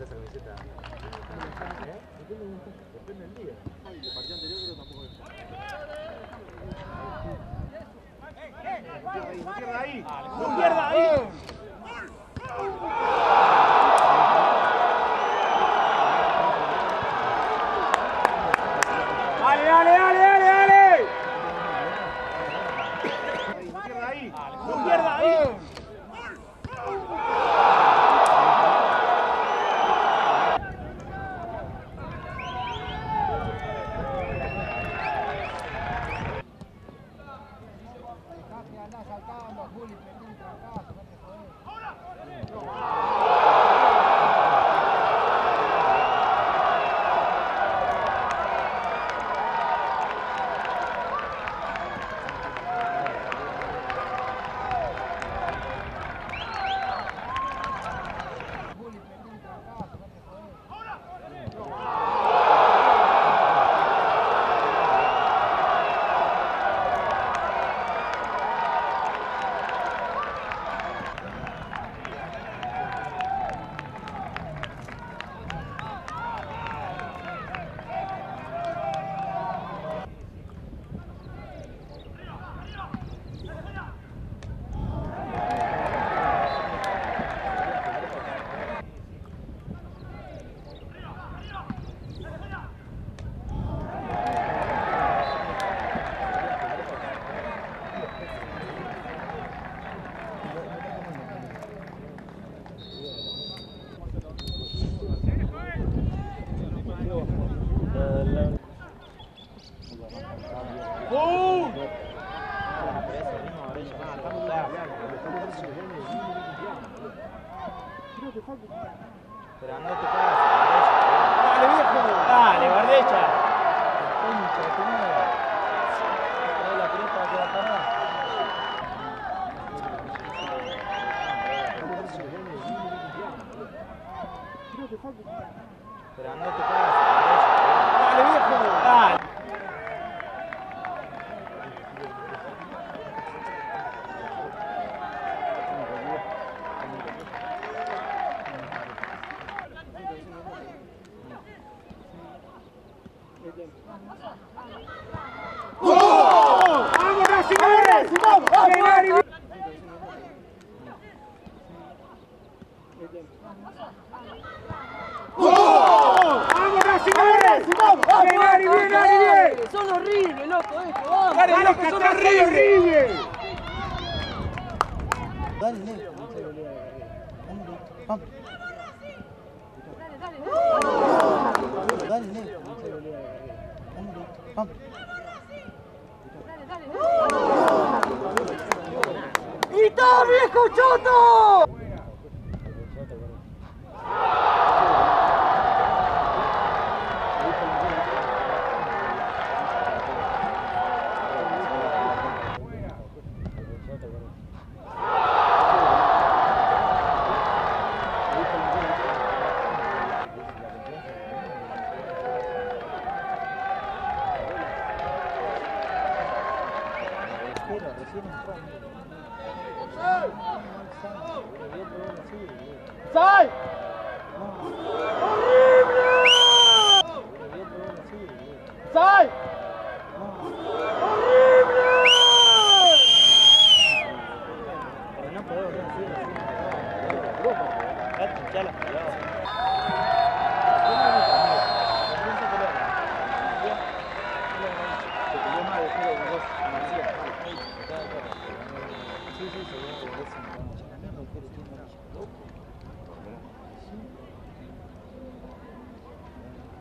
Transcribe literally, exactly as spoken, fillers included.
esta esa camiseta. ¿Eh? Depende del día. El partido anterior creo que tampoco es. No pierda ahí, no pierda ahí. Dale, dale, dale, dale, dale. No pierda ahí, no pierda ahí. Anda saltando, Juli, prendí acá, no te jodes. Pero no te cagas. Dale, viejo. Dale, Bardecha. Concha de tu madre. Dale la pelota que va a parar. Pero no te cagas. Dale, viejo. Dale. ¡Oh! ¡Vamos, Racing! ¡Vamos! ¡Oh! ¡Vamos, Racing! ¡Bien, bien, bien! Son horribles, loco, esto, vamos. ¡Dale, dale, que son horribles! Dale, dale. Vamos. Dale, dale. Vamos. ¡Y está, viejo choto! ¡Sal! ¡Horrible! ¡Sal! ¡Horrible! Pero no podemos ver así, así. Ya la jugada. Sí, sí, se ve.